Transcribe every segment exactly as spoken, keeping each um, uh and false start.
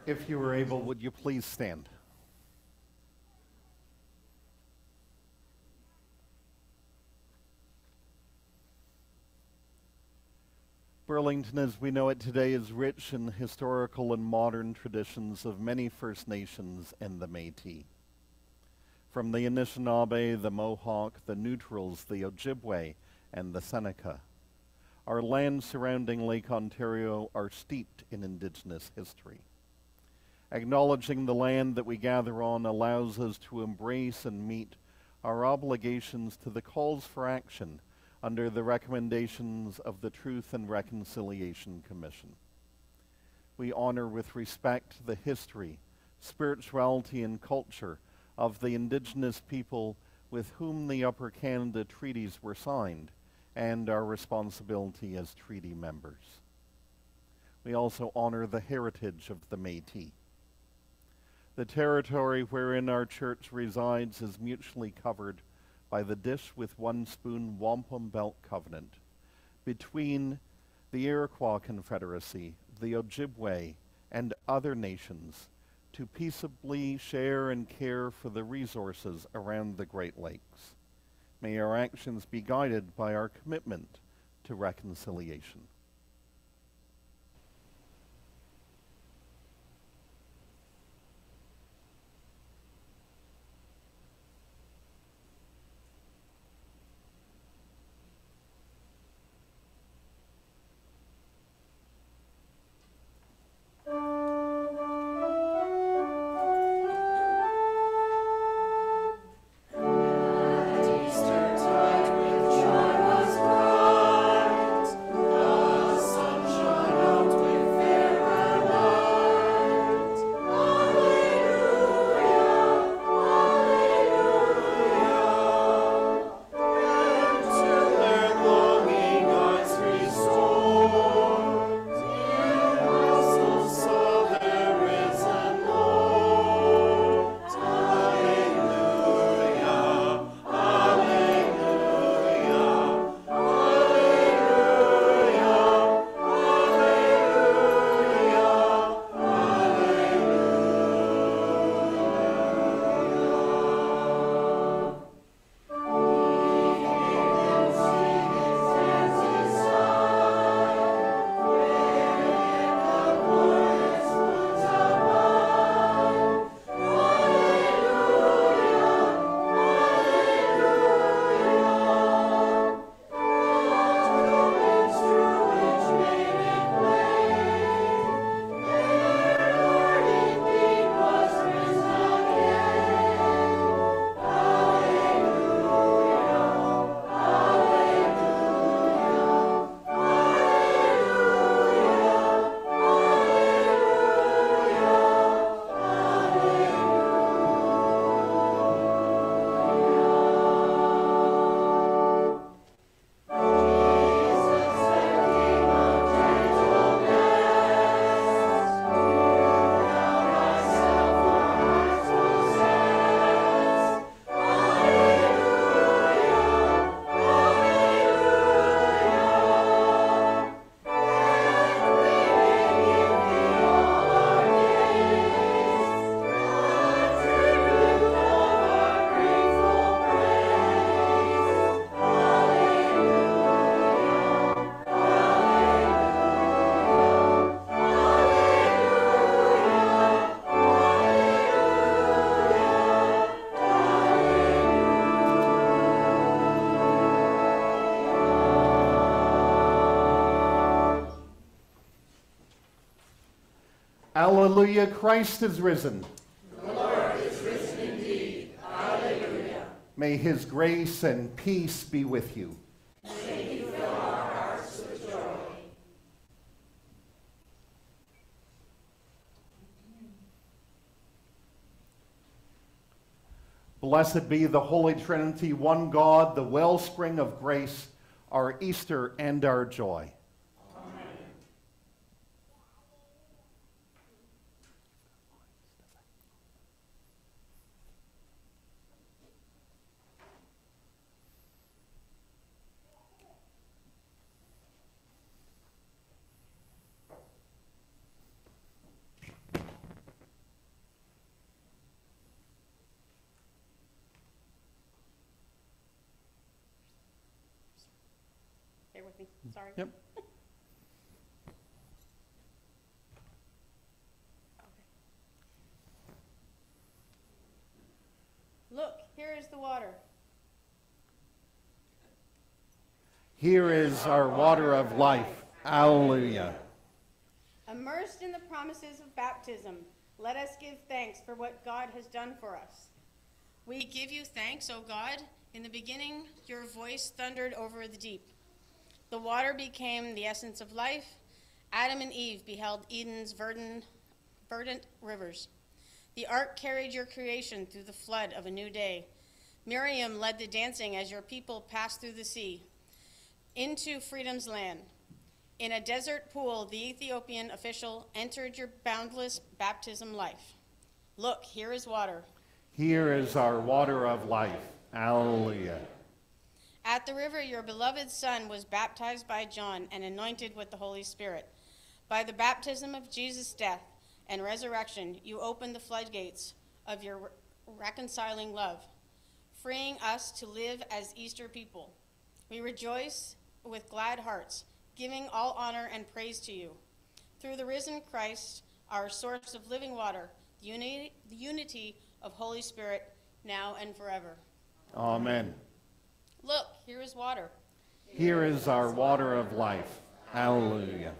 If you were able, would you please stand? Burlington, as we know it today, is rich in historical and modern traditions of many First Nations and the Métis. From the Anishinaabe, the Mohawk, the Neutrals, the Ojibwe, and the Seneca, our lands surrounding Lake Ontario are steeped in Indigenous history. Acknowledging the land that we gather on allows us to embrace and meet our obligations to the calls for action under the recommendations of the Truth and Reconciliation Commission. We honor with respect the history, spirituality, and culture of the Indigenous people with whom the Upper Canada treaties were signed, and our responsibility as treaty members. We also honor the heritage of the Métis. The territory wherein our church resides is mutually covered by the dish with one spoon wampum belt covenant between the Iroquois Confederacy, the Ojibwe, and other nations to peaceably share and care for the resources around the Great Lakes. May our actions be guided by our commitment to reconciliation. Alleluia, Christ is risen. The Lord is risen indeed. Alleluia. May his grace and peace be with you. May he fill our hearts with joy. Blessed be the Holy Trinity, one God, the wellspring of grace, our Easter and our joy. Amen. with me. Sorry. Yep. Look, here is the water. Here is our water of life. Alleluia. Immersed in the promises of baptism, let us give thanks for what God has done for us. We give you thanks, O God. In the beginning, your voice thundered over the deep. The water became the essence of life. Adam and Eve beheld Eden's verdant, verdant rivers. The ark carried your creation through the flood of a new day. Miriam led the dancing as your people passed through the sea into freedom's land. In a desert pool, the Ethiopian official entered your boundless baptism life. Look, here is water. Here is our water of life. Alleluia. At the river, your beloved Son was baptized by John and anointed with the Holy Spirit. By the baptism of Jesus' death and resurrection, you opened the floodgates of your re- reconciling love, freeing us to live as Easter people. We rejoice with glad hearts, giving all honor and praise to you. Through the risen Christ, our source of living water, the unity, the unity of Holy Spirit, now and forever. Amen. Look, here is water. Here is our water of life. Alleluia.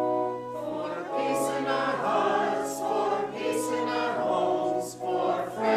For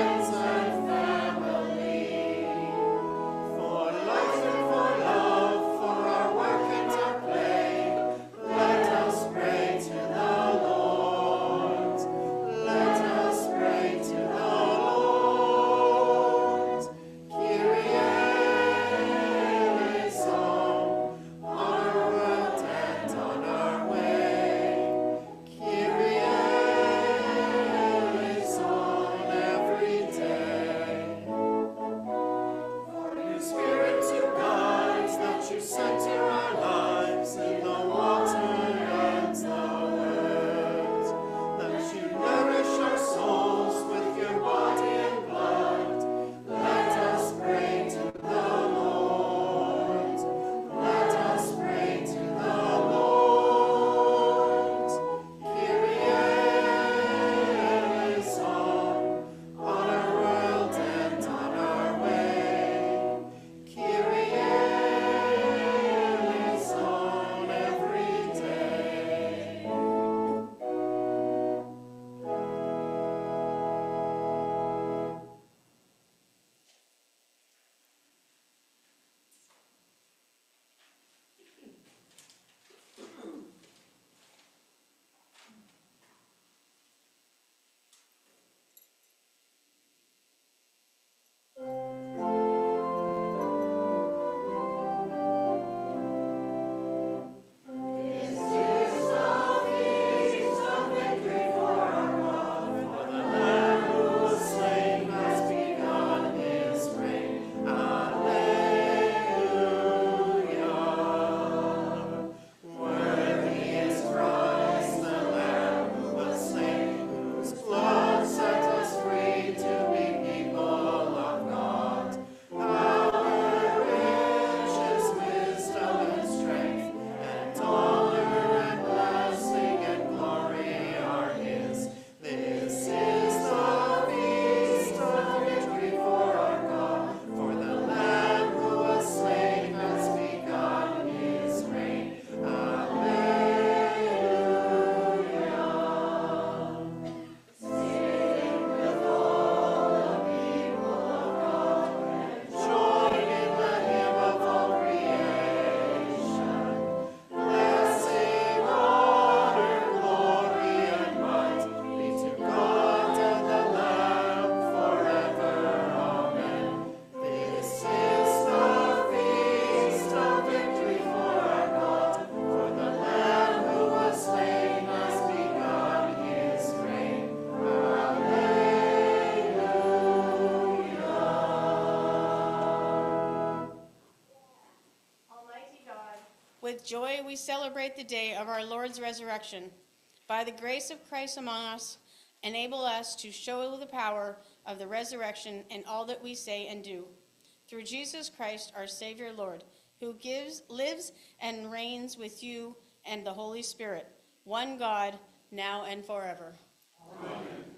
With joy we celebrate the day of our Lord's resurrection. By the grace of Christ among us, enable us to show the power of the resurrection in all that we say and do. Through Jesus Christ, our Savior Lord, who gives, lives and reigns with you and the Holy Spirit, one God, now and forever. Amen.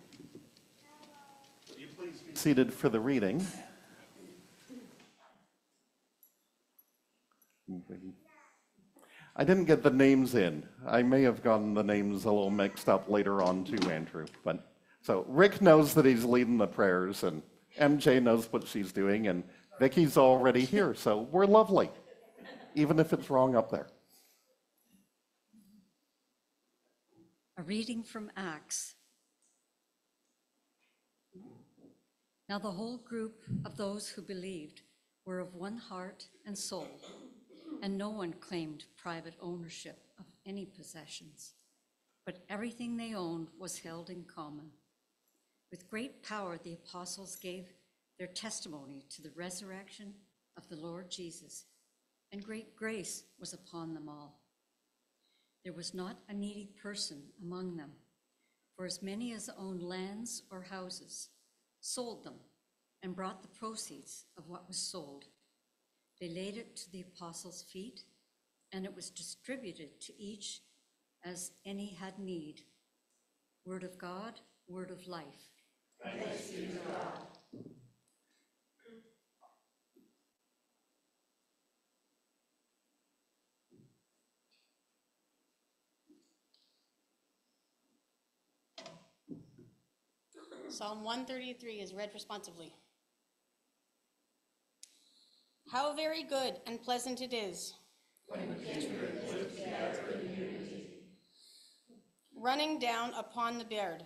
Will you please be seated for the reading? I didn't get the names in. I may have gotten the names a little mixed up later on too, Andrew. But so Rick knows that he's leading the prayers, and M J knows what she's doing, and Vicky's already here, so we're lovely, even if it's wrong up there. A reading from Acts. Now the whole group of those who believed were of one heart and soul, and no one claimed private ownership of any possessions, but everything they owned was held in common. With great power, the apostles gave their testimony to the resurrection of the Lord Jesus, and great grace was upon them all. There was not a needy person among them, for as many as owned lands or houses sold them and brought the proceeds of what was sold. They laid it to the apostles' feet, and it was distributed to each as any had need. Word of God, word of life. Thanks be to God. Psalm one thirty-three is read responsively. How very good and pleasant it is when kindred live together in unity. Running down upon the beard.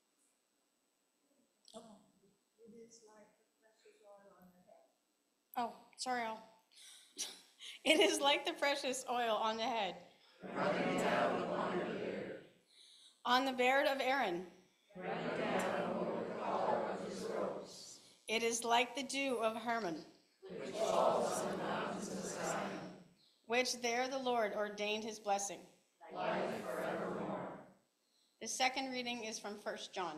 Oh, it is like the precious oil on the head. Oh, sorry, Al. It is like the precious oil on the head. Running down upon the beard. On the beard of Aaron. Running down over the collar of his robes. It is like the dew of Hermon, which falls on the mountains of Zion, which there the Lord ordained his blessing. Life forevermore. The second reading is from First John.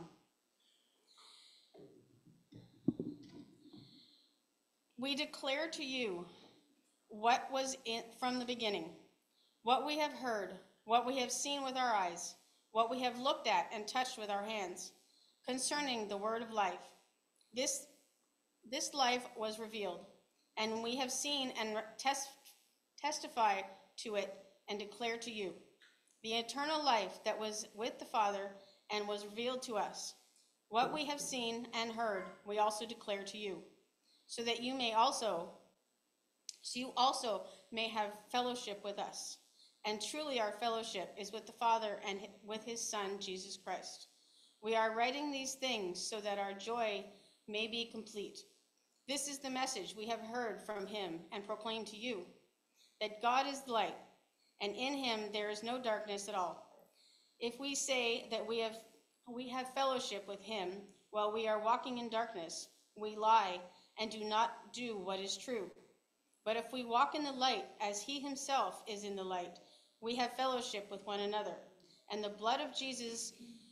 We declare to you what was in, from the beginning, what we have heard, what we have seen with our eyes, what we have looked at and touched with our hands, concerning the word of life. This, this life was revealed, and we have seen and tes- testify to it and declare to you the eternal life that was with the Father and was revealed to us. What we have seen and heard, we also declare to you, so that you may also, so you also may have fellowship with us. And truly our fellowship is with the Father and with his Son, Jesus Christ. We are writing these things so that our joy may be complete. This is the message we have heard from him and proclaimed to you, that God is light, and in him there is no darkness at all. If we say that we have we have fellowship with him while we are walking in darkness, we lie and do not do what is true. But if we walk in the light as he himself is in the light, we have fellowship with one another, and the blood of Jesus,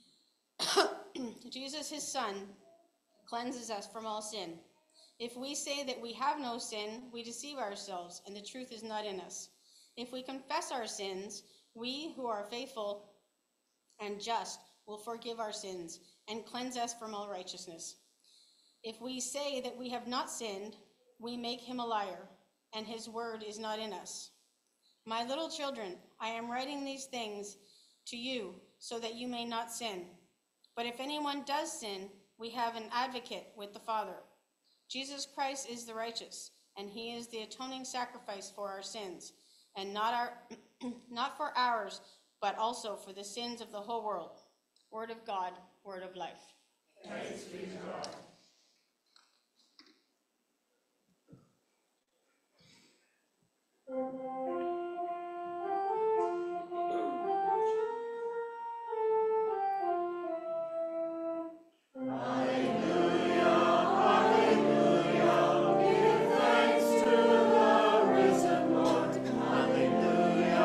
Jesus his Son, cleanses us from all sin. If we say that we have no sin, we deceive ourselves, and the truth is not in us. If we confess our sins, we who are faithful and just will forgive our sins and cleanse us from all righteousness. If we say that we have not sinned, we make him a liar, and his word is not in us. My little children, I am writing these things to you so that you may not sin. But if anyone does sin, we have an advocate with the Father. Jesus Christ is the righteous, and he is the atoning sacrifice for our sins, and not our, not for ours, but also for the sins of the whole world. Word of God, word of life. Thanks be to God. Alleluia,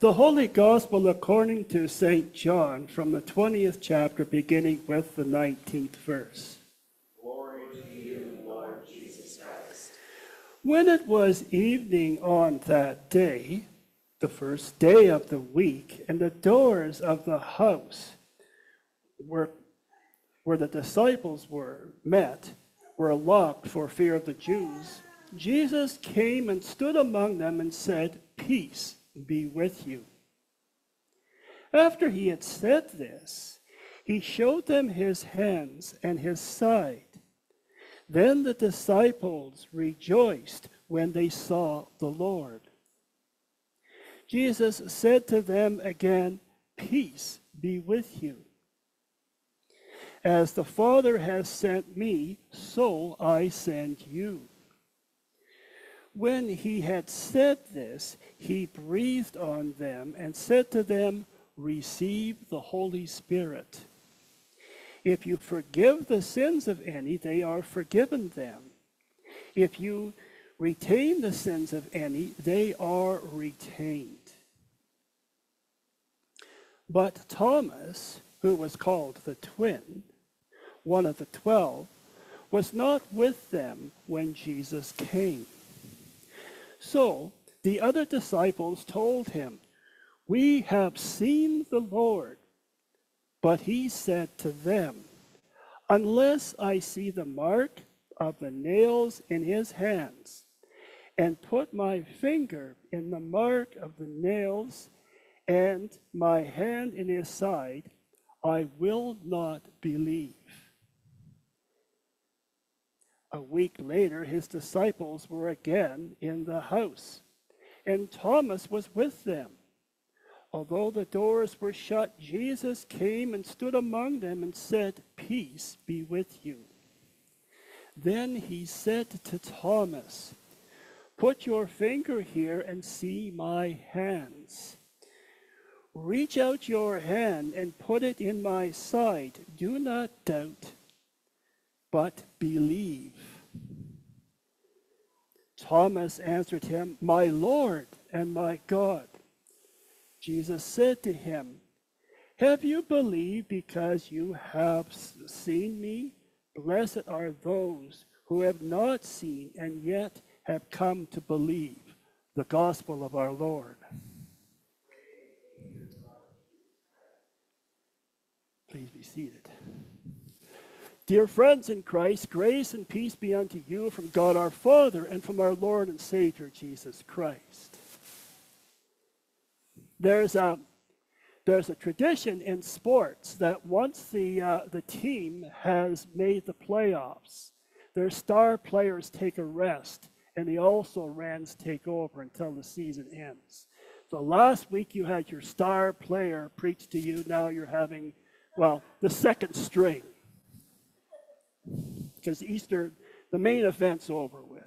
The Holy Gospel according to Saint John, from the twentieth chapter, beginning with the nineteenth verse. Glory to you, Lord Jesus Christ. When it was evening on that day, the first day of the week, and the doors of the house were, where the disciples were met were locked for fear of the Jews, Jesus came and stood among them and said, "Peace be with you." After he had said this, he showed them his hands and his side. Then the disciples rejoiced when they saw the Lord. Jesus said to them again, "Peace be with you. As the Father has sent me, so I send you." When he had said this, he breathed on them and said to them, "Receive the Holy Spirit. If you forgive the sins of any, they are forgiven them. If you retain the sins of any, they are retained." But Thomas, who was called the twin, one of the twelve, was not with them when Jesus came. So the other disciples told him, "We have seen the Lord." But he said to them, "Unless I see the mark of the nails in his hands, and put my finger in the mark of the nails, and my hand in his side, I will not believe." A week later, his disciples were again in the house, and Thomas was with them. Although the doors were shut, Jesus came and stood among them and said, "Peace be with you." Then he said to Thomas, "Put your finger here and see my hands. Reach out your hand and put it in my side. Do not doubt, but believe." Thomas answered him, "My Lord and my God." Jesus said to him, "Have you believed because you have seen me? Blessed are those who have not seen and yet have come to believe." The gospel of our Lord. Please be seated. Dear friends in Christ, grace and peace be unto you from God our Father and from our Lord and Savior Jesus Christ. There's a, there's a tradition in sports that once the, uh, the team has made the playoffs, their star players take a rest, and the also-rans take over until the season ends. So last week you had your star player preach to you. Now you're having, well, the second string. Because Easter, the main event's over with.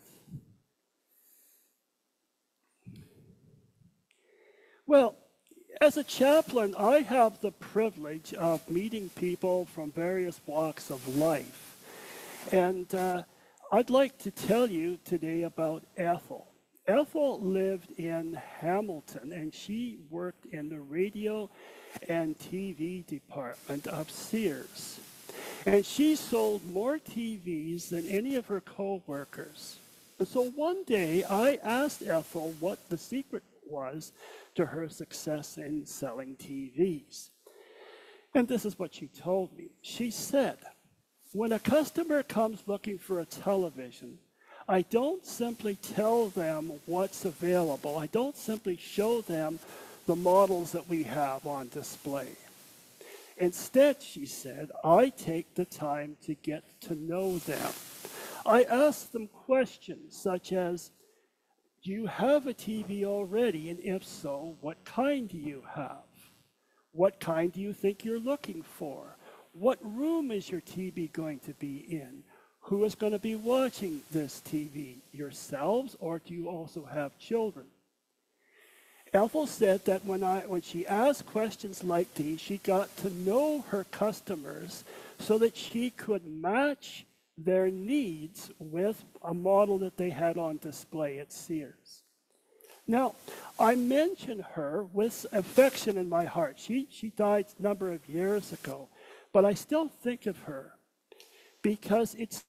Well, as a chaplain, I have the privilege of meeting people from various walks of life. And uh, I'd like to tell you today about Ethel. Ethel lived in Hamilton, and she worked in the radio and T V department of Sears. And she sold more T Vs than any of her co-workers. And so one day I asked Ethel what the secret was to her success in selling T Vs. And this is what she told me. She said, "When a customer comes looking for a television, I don't simply tell them what's available. I don't simply show them the models that we have on display. Instead," she said, "I take the time to get to know them. I ask them questions such as, do you have a T V already? And if so, what kind do you have? What kind do you think you're looking for? What room is your T V going to be in? Who is going to be watching this T V? Yourselves, or do you also have children?" Ethel said that when, I, when she asked questions like these, she got to know her customers so that she could match their needs with a model that they had on display at Sears. Now, I mention her with affection in my heart. She, she died a number of years ago, but I still think of her because it's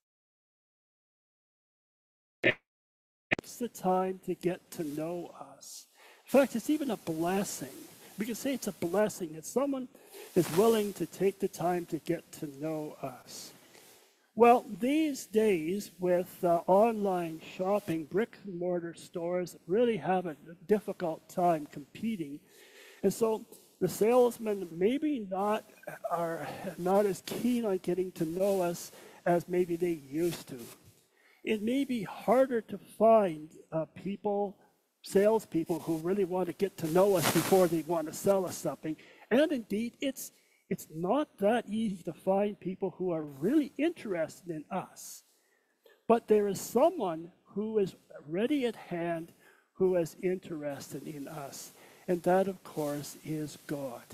takes the time to get to know us. In fact, it's even a blessing. We can say it's a blessing that someone is willing to take the time to get to know us. Well, these days with uh, online shopping, brick and mortar stores really have a difficult time competing. And so the salesmen maybe not are not as keen on getting to know us as maybe they used to. It may be harder to find uh, people, salespeople who really want to get to know us before they want to sell us something. And indeed, it's It's not that easy to find people who are really interested in us. But there is someone who is ready at hand who is interested in us. And that, of course, is God.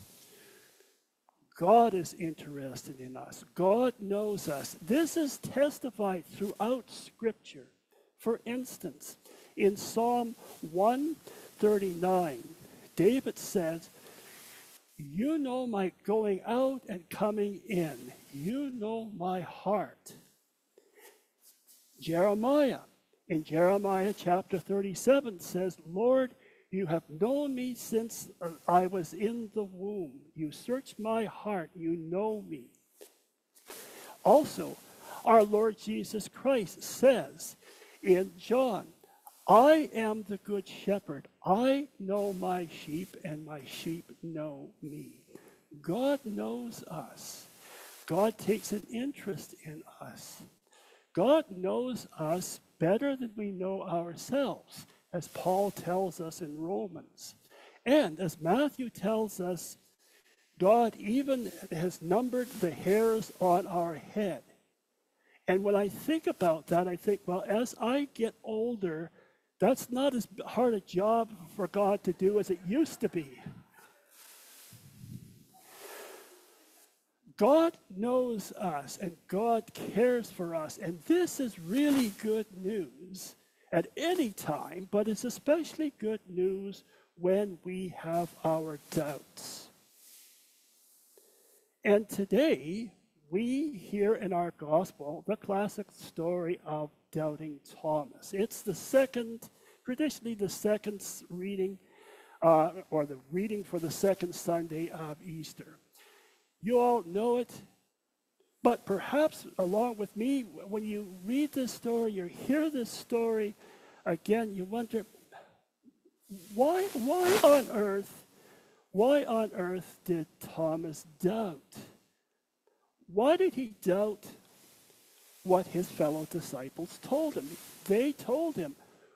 God is interested in us. God knows us. This is testified throughout Scripture. For instance, in Psalm one thirty-nine, David says, "You know my going out and coming in. You know my heart." Jeremiah, in Jeremiah chapter thirty-seven says, "Lord, you have known me since I was in the womb. You search my heart. You know me." Also, our Lord Jesus Christ says in John, "I am the good shepherd. I know my sheep, and my sheep know me." God knows us. God takes an interest in us. God knows us better than we know ourselves, as Paul tells us in Romans. And as Matthew tells us, God even has numbered the hairs on our head. And when I think about that, I think, well, as I get older, that's not as hard a job for God to do as it used to be. God knows us, and God cares for us. And this is really good news at any time, but it's especially good news when we have our doubts. And today, we hear in our gospel the classic story of doubting Thomas. It's the second, traditionally the second reading, uh, or the reading for the second Sunday of Easter. You all know it, but perhaps along with me, when you read this story, you hear this story, again, you wonder, why, why on earth, why on earth did Thomas doubt? Why did he doubt what his fellow disciples told him? They told him,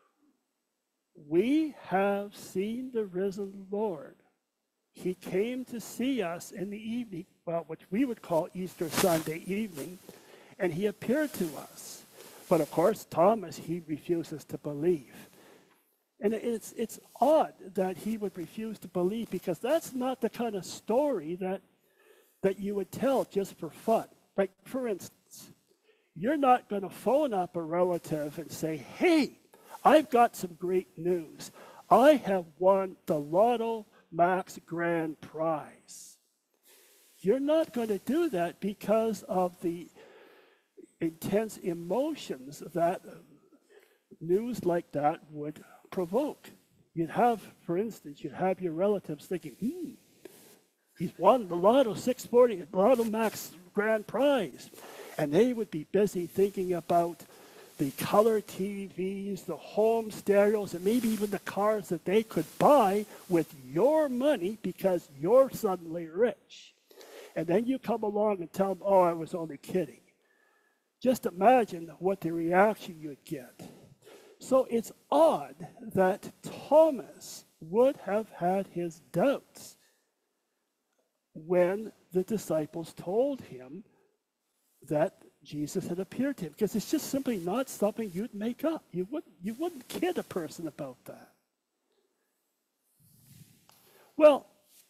"We have seen the risen Lord. He came to see us in the evening," well, which we would call Easter Sunday evening, "and he appeared to us." But of course, Thomas, he refuses to believe. And it's, it's odd that he would refuse to believe, because that's not the kind of story that, that you would tell just for fun. Like, for instance, you're not going to phone up a relative and say, "Hey, I've got some great news. I have won the Lotto Max Grand Prize." You're not going to do that because of the intense emotions that news like that would provoke. You'd have, for instance, you'd have your relatives thinking, hmm, he's won the Lotto six forty, Lotto Max Grand Prize. And they would be busy thinking about the color T Vs, the home stereos, and maybe even the cars that they could buy with your money because you're suddenly rich. And then you come along and tell them, "Oh, I was only kidding." Just imagine what the reaction you'd get. So it's odd that Thomas would have had his doubts when the disciples told him that Jesus had appeared to him, because it's just simply not something you'd make up. You wouldn't, you wouldn't kid a person about that. Well,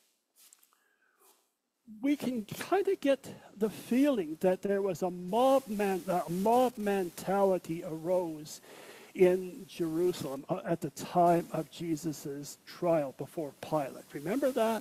we can kind of get the feeling that there was a mob, man, a mob mentality arose in Jerusalem uh, at the time of Jesus' trial before Pilate. Remember that?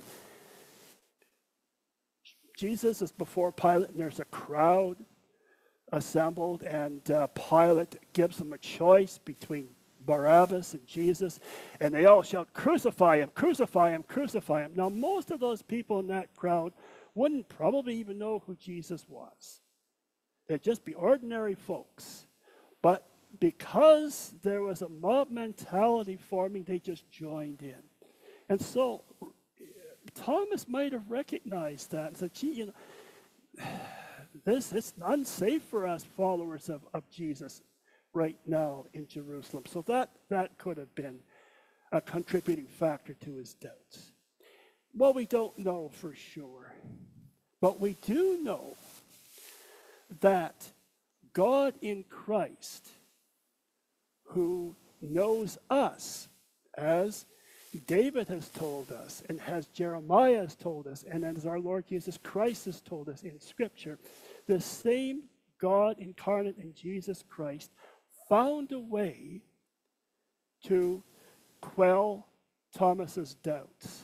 Jesus is before Pilate, and there's a crowd assembled, and uh, Pilate gives them a choice between Barabbas and Jesus, and they all shout, "Crucify him, crucify him, crucify him." Now, most of those people in that crowd wouldn't probably even know who Jesus was. They'd just be ordinary folks. But because there was a mob mentality forming, they just joined in. And so Thomas might have recognized that and said, gee, you know, this it's unsafe for us followers of, of Jesus right now in Jerusalem. So that, that could have been a contributing factor to his doubts. Well, we don't know for sure. But we do know that God in Christ, who knows us, as David has told us, and as Jeremiah has told us, and as our Lord Jesus Christ has told us in Scripture, the same God incarnate in Jesus Christ found a way to quell Thomas's doubts.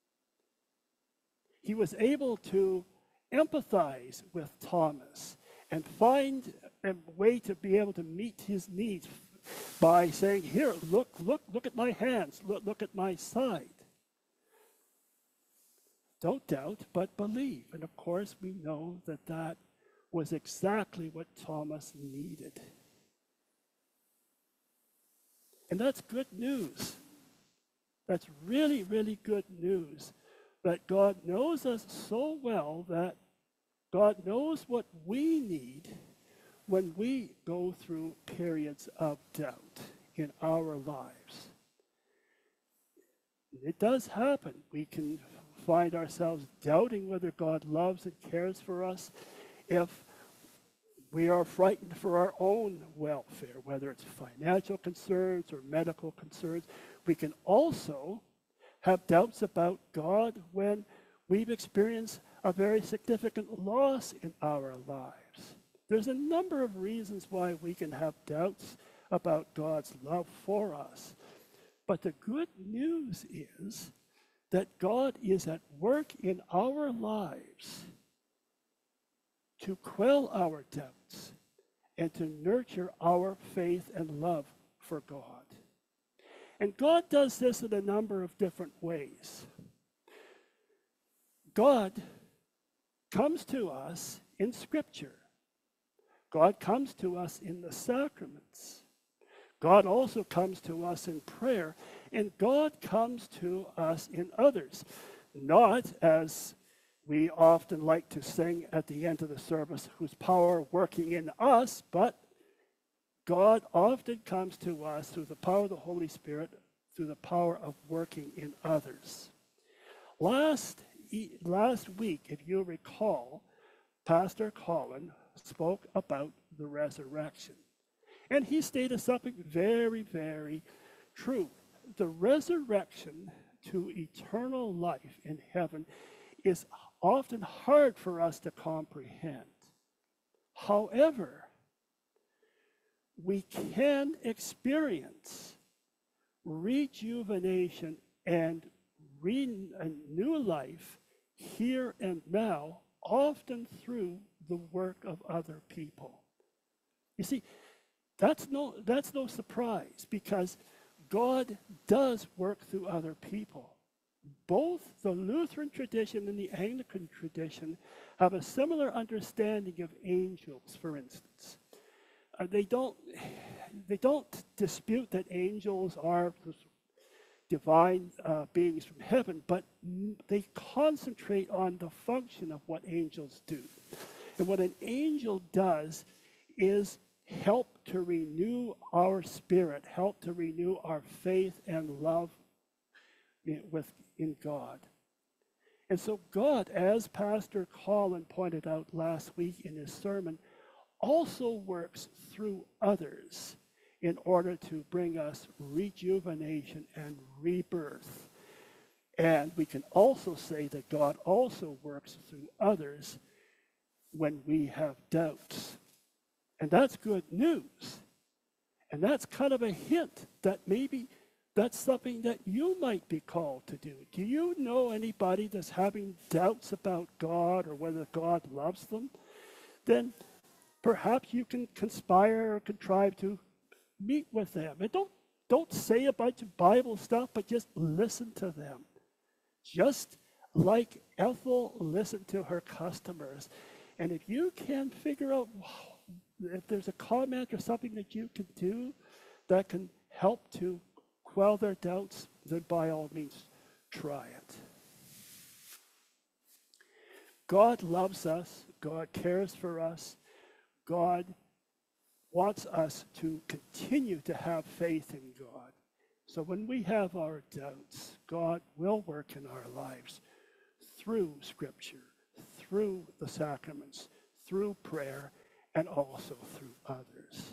He was able to empathize with Thomas and find a way to be able to meet his needs by saying, "Here, look, look, look at my hands, look, look at my side. Don't doubt, but believe." And of course, we know that that was exactly what Thomas needed. And that's good news. That's really, really good news. That God knows us so well that God knows what we need when we go through periods of doubt in our lives. It does happen. We can find ourselves doubting whether God loves and cares for us if we are frightened for our own welfare, whether it's financial concerns or medical concerns. We can also have doubts about God when we've experienced a very significant loss in our lives. There's a number of reasons why we can have doubts about God's love for us. But the good news is that God is at work in our lives to quell our doubts and to nurture our faith and love for God. And God does this in a number of different ways. God comes to us in Scripture. God comes to us in the sacraments. God also comes to us in prayer. And God comes to us in others. Not as we often like to sing at the end of the service, whose power working in us, but God often comes to us through the power of the Holy Spirit, through the power of working in others. Last, last week, if you recall, Pastor Colin spoke about the resurrection. And he stated something very, very true. The resurrection to eternal life in heaven is often hard for us to comprehend. However, we can experience rejuvenation and re- a new life here and now, often through the work of other people. You see, that's no, that's no surprise, because God does work through other people. Both the Lutheran tradition and the Anglican tradition have a similar understanding of angels, for instance. Uh, they don't, they don't dispute that angels are divine uh, beings from heaven, but they concentrate on the function of what angels do. And what an angel does is help to renew our spirit, help to renew our faith and love in, with, in God. And so God, as Pastor Colin pointed out last week in his sermon, also works through others in order to bring us rejuvenation and rebirth. And we can also say that God also works through others when we have doubts. And that's good news. And that's kind of a hint that maybe that's something that you might be called to do. Do you know anybody that's having doubts about God or whether God loves them? Then perhaps you can conspire or contrive to meet with them. And don't, don't say a bunch of Bible stuff, but just listen to them. Just like Ethel listened to her customers. And if you can figure out if there's a comment or something that you can do that can help to quell their doubts, then by all means, try it. God loves us. God cares for us. God wants us to continue to have faith in God. So when we have our doubts, God will work in our lives through Scripture, through the sacraments, through prayer, and also through others.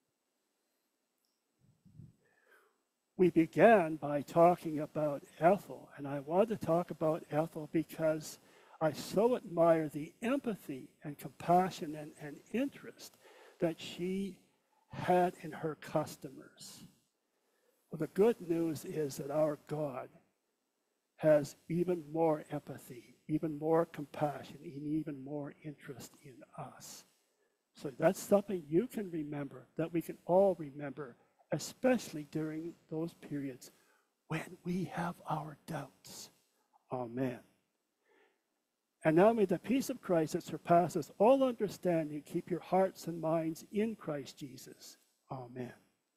We began by talking about Ethel, and I want to talk about Ethel because I so admire the empathy and compassion and, and interest that she had in her customers. Well, the good news is that our God has even more empathy, even more compassion, and even more interest in us. So that's something you can remember, that we can all remember, especially during those periods when we have our doubts. Amen. And now may the peace of Christ that surpasses all understanding keep your hearts and minds in Christ Jesus. Amen.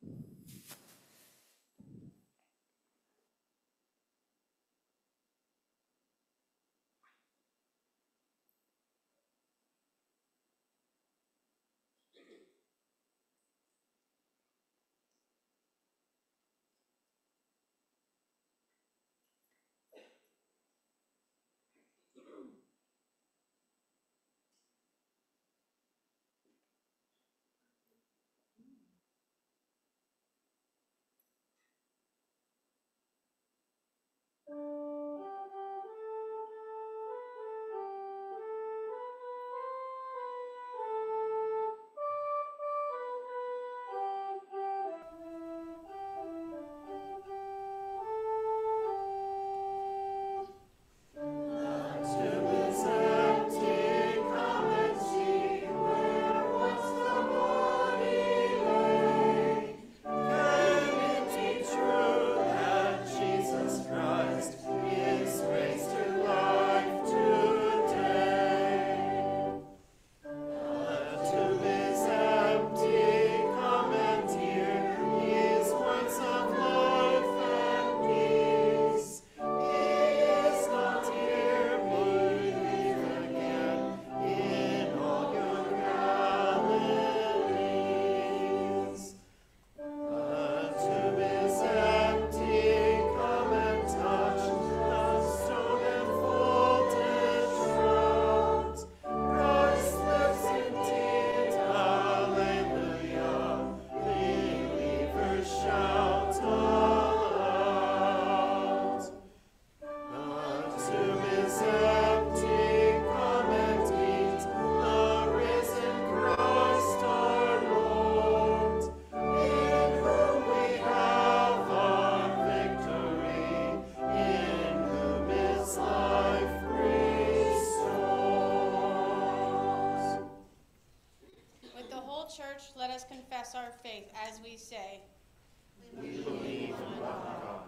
Let us confess our faith as we say, We believe in one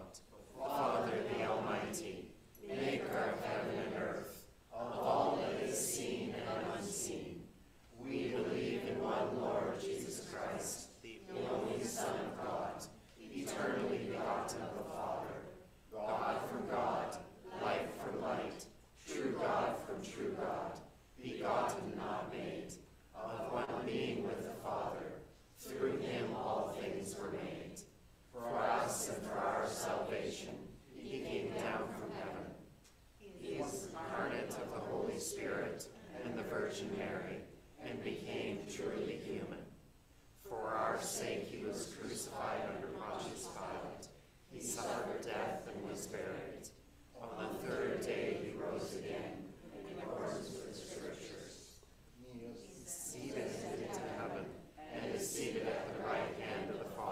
God, Father the Almighty, maker of heaven and earth, of all that is seen and unseen. We believe in one Lord Jesus Christ, the only Son of God, eternally begotten of the Father, God from God, light from light, true God from true God, begotten, not made, of one being with the Father. Through him all things were made. For us and for our salvation, he came down from heaven. He is incarnate of the Holy Spirit and the Virgin Mary, and became truly human. For our sake he was crucified under Pontius Pilate. He suffered death and was buried. On the third day he rose again, in accordance with the Scriptures. He ascended into heaven, and is seated at the right hand of the Father.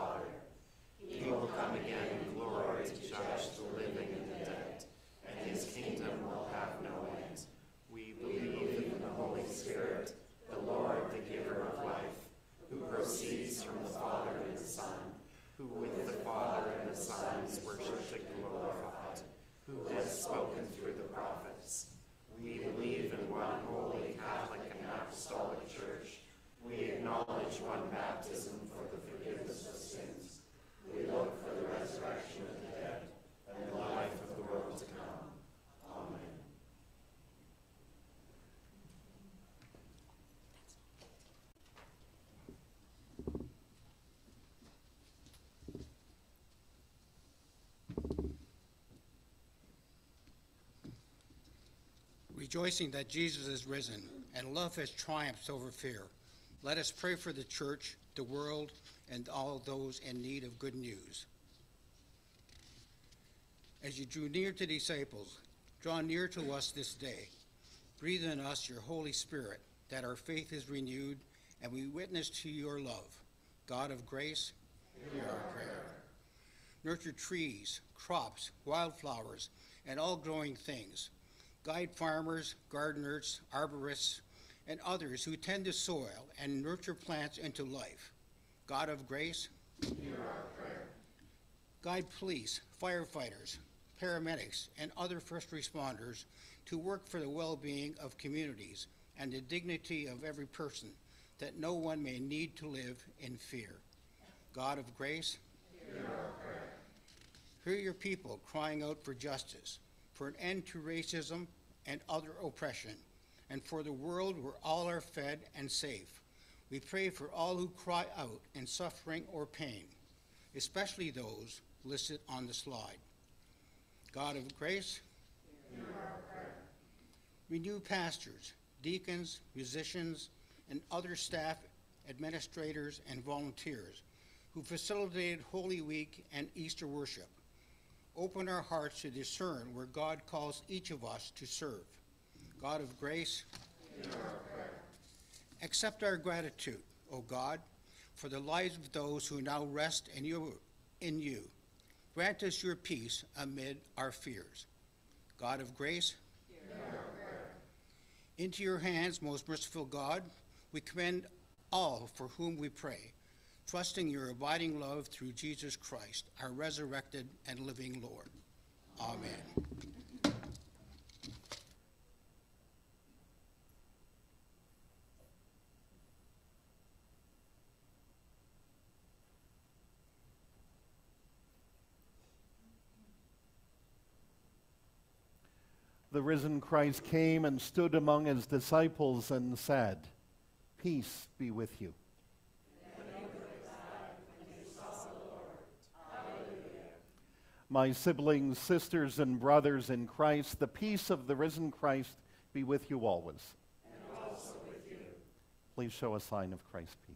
Rejoicing that Jesus is risen and love has triumphed over fear, let us pray for the church, the world, and all those in need of good news. As you drew near to disciples, draw near to us this day. Breathe in us your Holy Spirit, that our faith is renewed and we witness to your love. God of grace, hear our prayer. Nurture trees, crops, wildflowers, and all growing things. Guide farmers, gardeners, arborists, and others who tend to soil and nurture plants into life. God of grace, hear our prayer. Guide police, firefighters, paramedics, and other first responders to work for the well-being of communities and the dignity of every person, that no one may need to live in fear. God of grace, hear our prayer. Hear your people crying out for justice, for an end to racism and other oppression, and for the world where all are fed and safe. We pray for all who cry out in suffering or pain, especially those listed on the slide. God of grace, hear our prayer. Renew pastors, deacons, musicians, and other staff, administrators, and volunteers who facilitated Holy Week and Easter worship. Open our hearts to discern where God calls each of us to serve. God of grace, hear our prayer. Accept our gratitude, O God, for the lives of those who now rest in you. In you. Grant us your peace amid our fears. God of grace, hear our prayer. Into your hands, most merciful God, we commend all for whom we pray, trusting your abiding love through Jesus Christ, our resurrected and living Lord. Amen. The risen Christ came and stood among his disciples and said, "Peace be with you." My siblings, sisters, and brothers in Christ, the peace of the risen Christ be with you always. And also with you. Please show a sign of Christ's peace.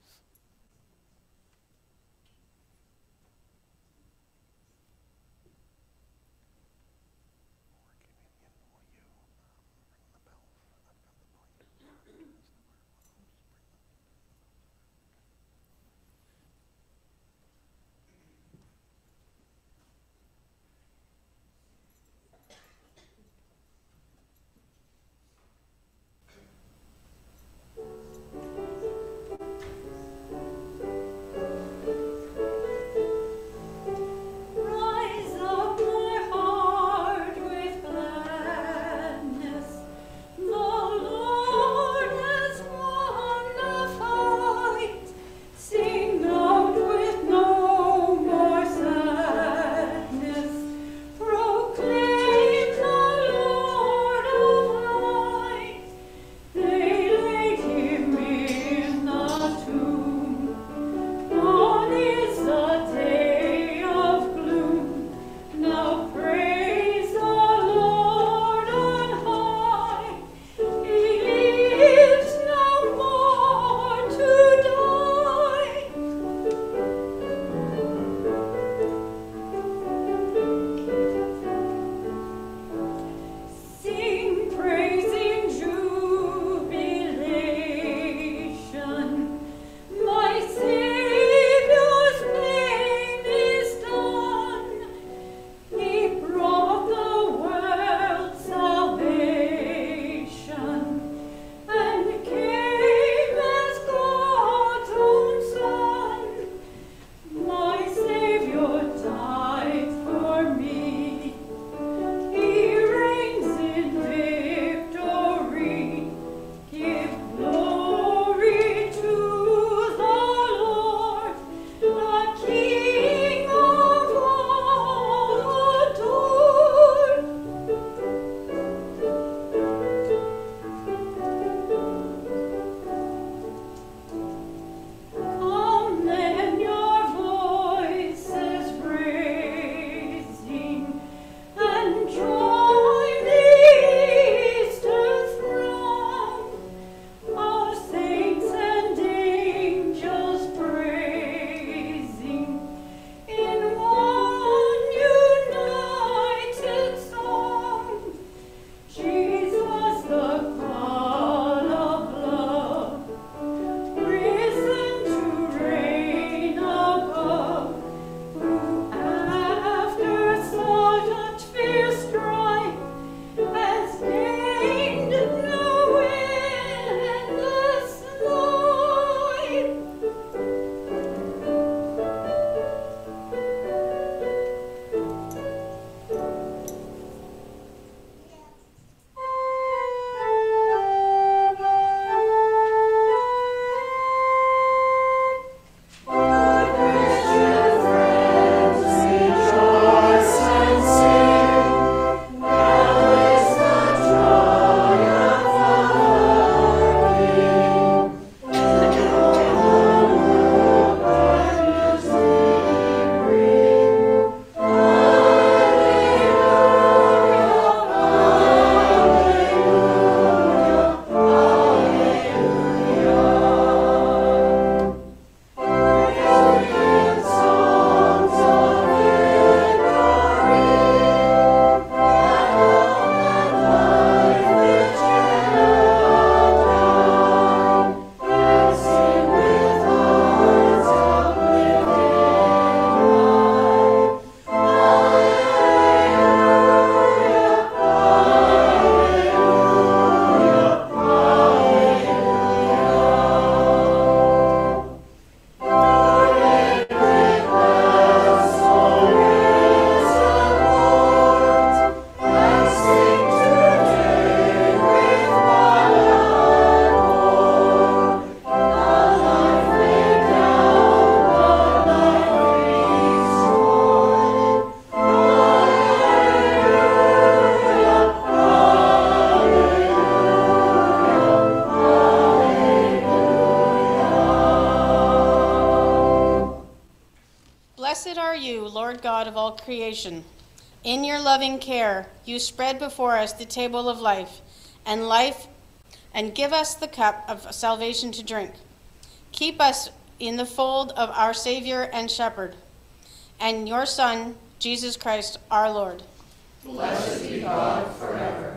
creation. In your loving care, you spread before us the table of life, and life, and give us the cup of salvation to drink. Keep us in the fold of our Savior and Shepherd, and your Son, Jesus Christ, our Lord. Blessed be God forever.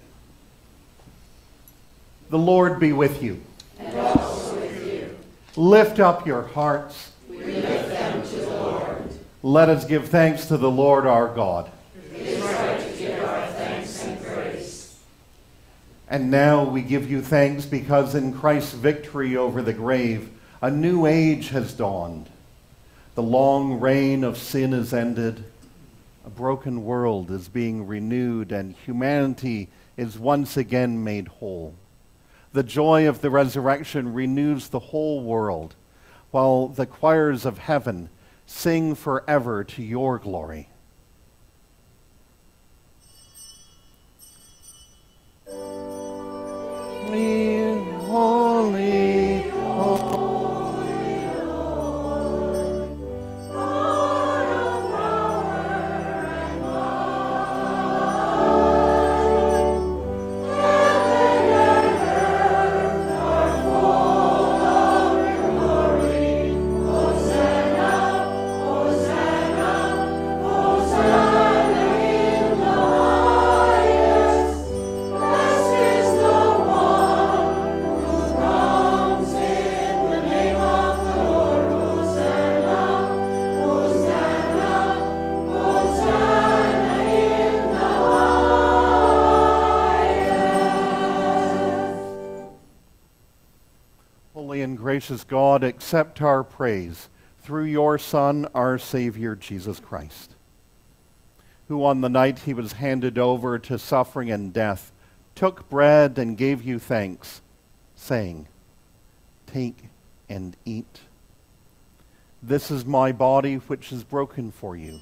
The Lord be with you. And also with you. Lift up your hearts. We lift them to the Lord. Let us give thanks to the Lord our God. It is right to give our thanks and praise. And now we give you thanks because in Christ's victory over the grave, a new age has dawned. The long reign of sin is ended. A broken world is being renewed, and humanity is once again made whole. The joy of the resurrection renews the whole world, while the choirs of heaven sing forever to your glory. Holy, holy, holy. Gracious God, accept our praise through your Son, our Savior, Jesus Christ, who on the night he was handed over to suffering and death, took bread and gave you thanks, saying, "Take and eat. This is my body which is broken for you."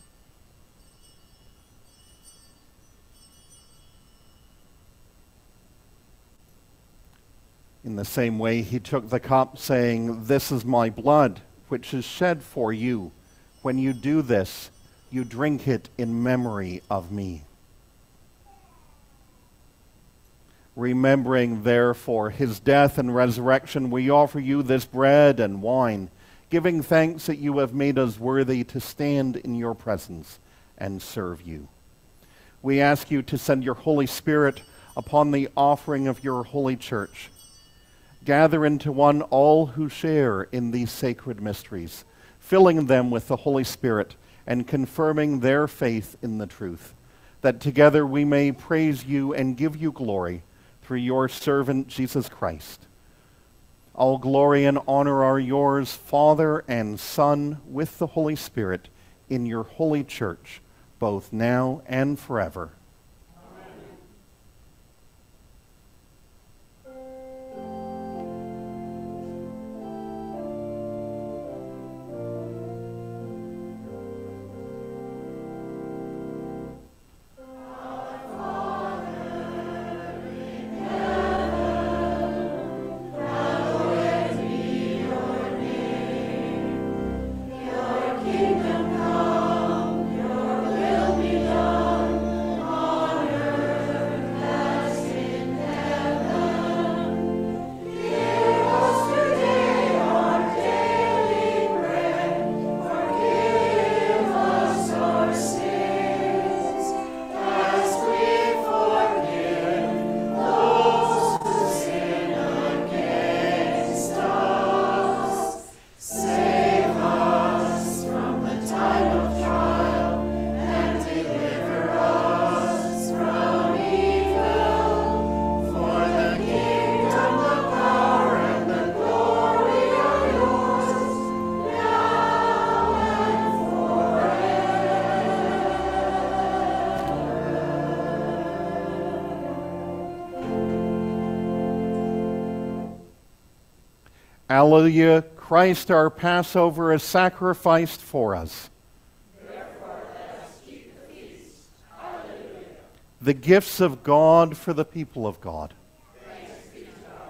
In the same way, he took the cup, saying, "This is my blood, which is shed for you. When you do this, you drink it in memory of me." Remembering, therefore, his death and resurrection, we offer you this bread and wine, giving thanks that you have made us worthy to stand in your presence and serve you. We ask you to send your Holy Spirit upon the offering of your holy church. Gather into one all who share in these sacred mysteries, filling them with the Holy Spirit and confirming their faith in the truth, that together we may praise you and give you glory through your servant Jesus Christ. All glory and honor are yours, Father and Son, with the Holy Spirit, in your holy church, both now and forever. Alleluia, Christ our Passover is sacrificed for us. Therefore let us keep the feast. Alleluia. The gifts of God for the people of God. Thanks be to God.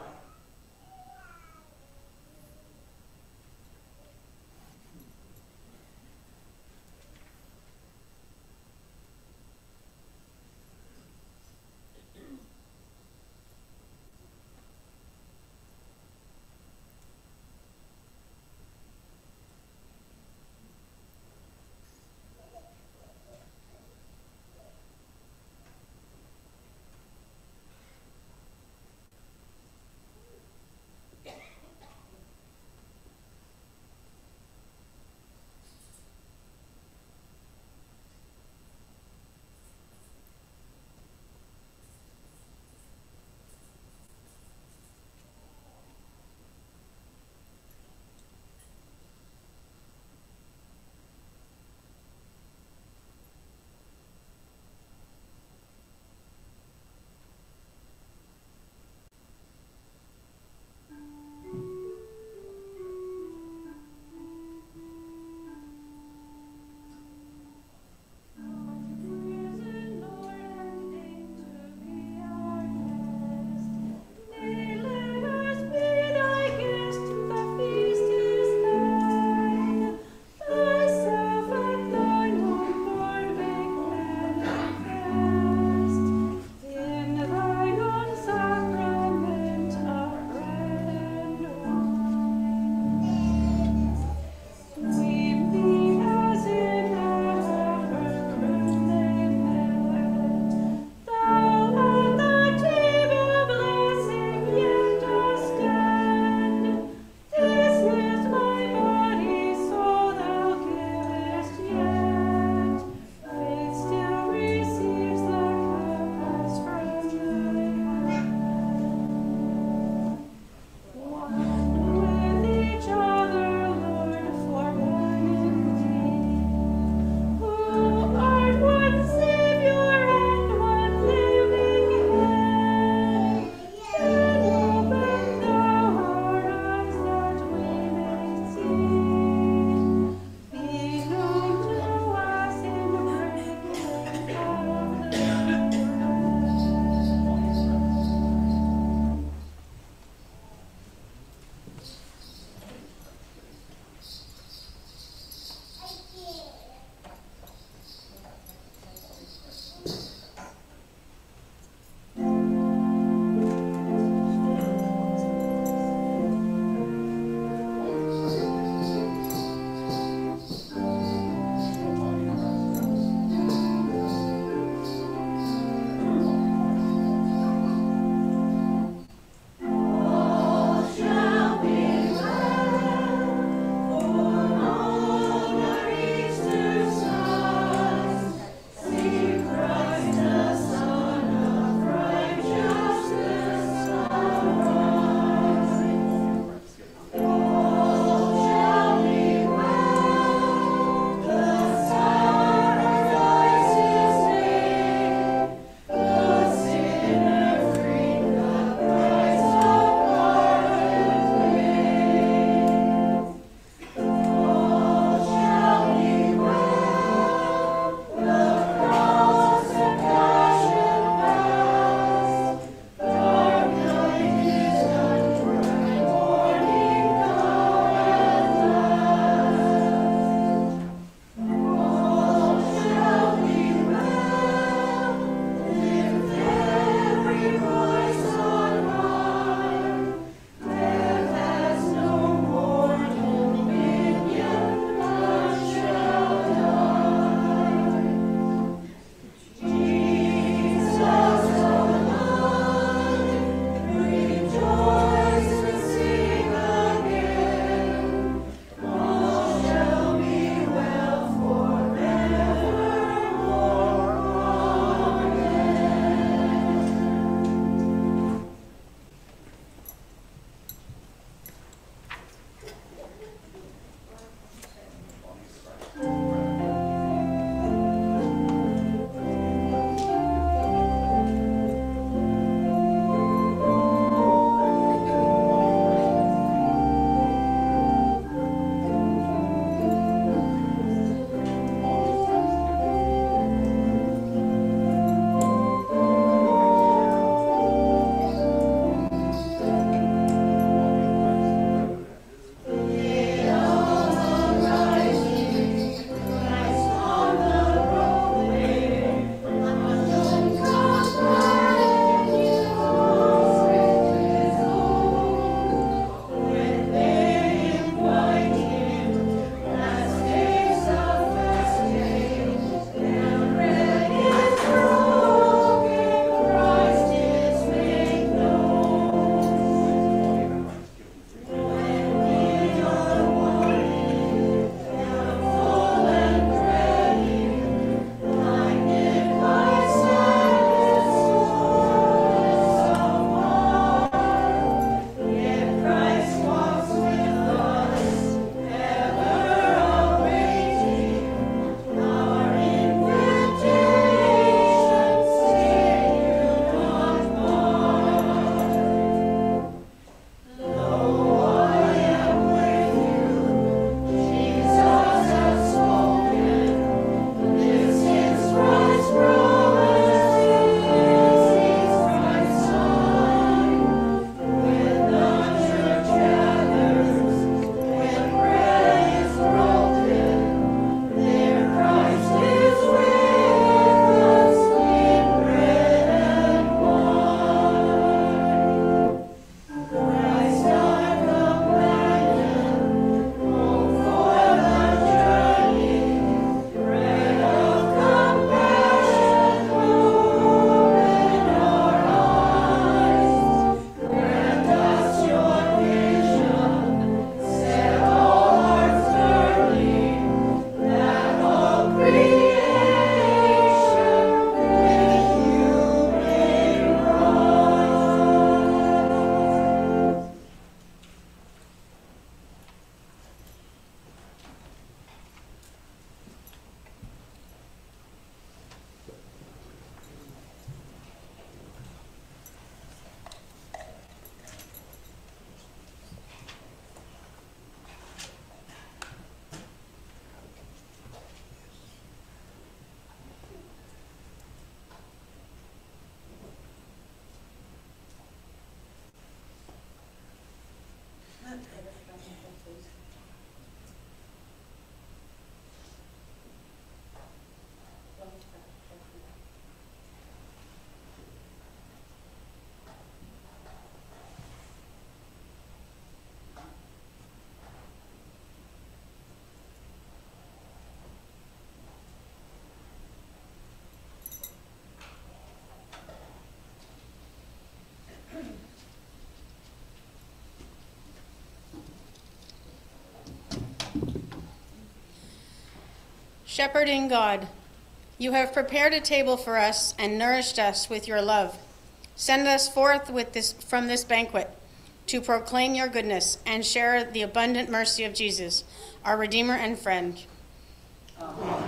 Shepherding God, you have prepared a table for us and nourished us with your love. Send us forth with this, from this banquet to proclaim your goodness and share the abundant mercy of Jesus, our Redeemer and friend. Amen.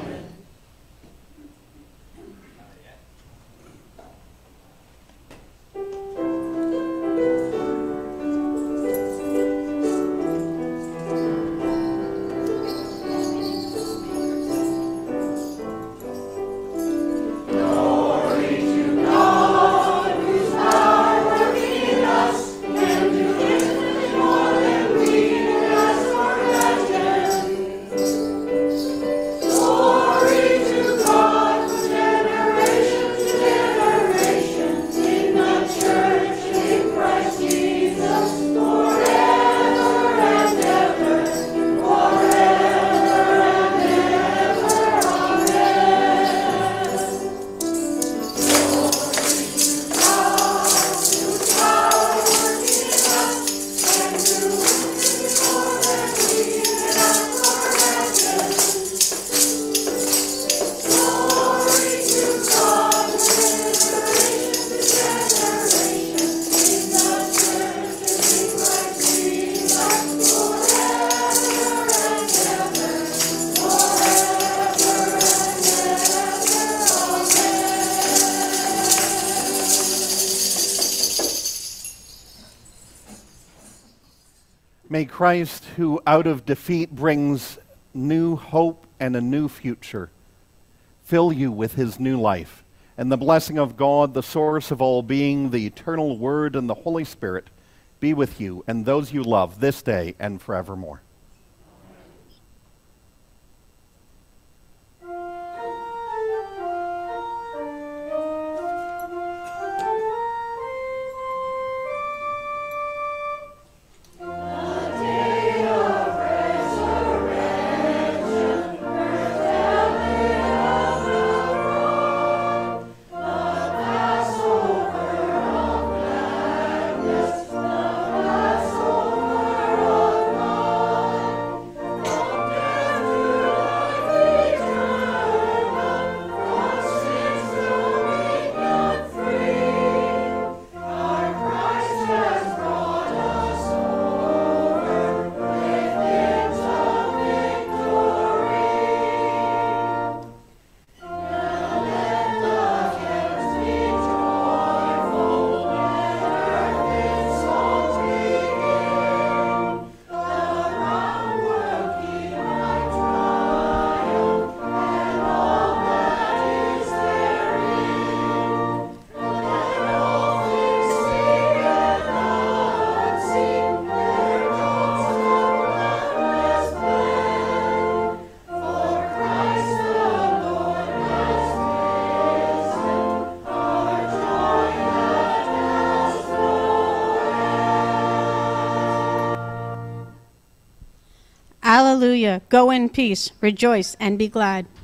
May Christ, who out of defeat brings new hope and a new future, fill you with his new life. And the blessing of God, the source of all being, the eternal Word, and the Holy Spirit be with you and those you love this day and forevermore. Alleluia. Go in peace, rejoice, and be glad.